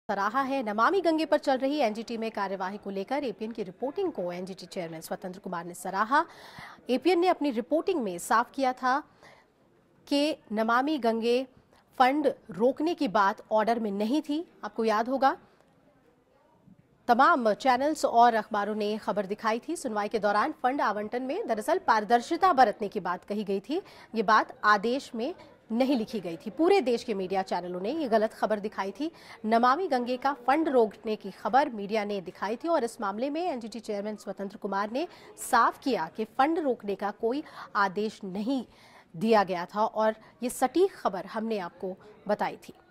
सराहा है। नमामि गंगे पर चल रही एनजीटी में कार्यवाही को लेकर एपीएन की रिपोर्टिंग को एनजीटी चेयरमैन स्वतंत्र कुमार ने सराहा। एपीएन ने अपनी रिपोर्टिंग में साफ किया था कि नमामि गंगे फंड रोकने की बात ऑर्डर में नहीं थी। आपको याद होगा तमाम चैनल्स और अखबारों ने खबर दिखाई थी। सुनवाई के दौरान फंड आवंटन में दरअसल पारदर्शिता बरतने की बात कही गई थी। ये बात आदेश में नहीं लिखी गई थी। पूरे देश के मीडिया चैनलों ने ये गलत खबर दिखाई थी। नमामि गंगे का फंड रोकने की खबर मीडिया ने दिखाई थी और इस मामले में एनजीटी चेयरमैन स्वतंत्र कुमार ने साफ किया कि फंड रोकने का कोई आदेश नहीं दिया गया था और ये सटीक खबर हमने आपको बताई थी।